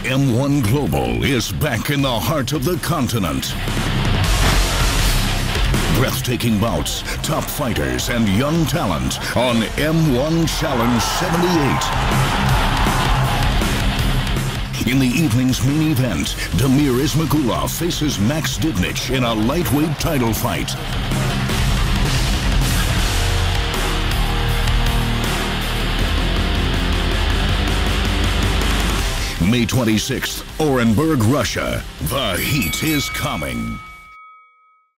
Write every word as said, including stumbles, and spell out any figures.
M one Global is back in the heart of the continent. Breathtaking bouts, top fighters, and young talent on M one Challenge seventy-eight. In the evening's main event, Damir Ismagulov faces Max Dibnich in a lightweight title fight. May twenty-sixth, Orenburg, Russia. The heat is coming.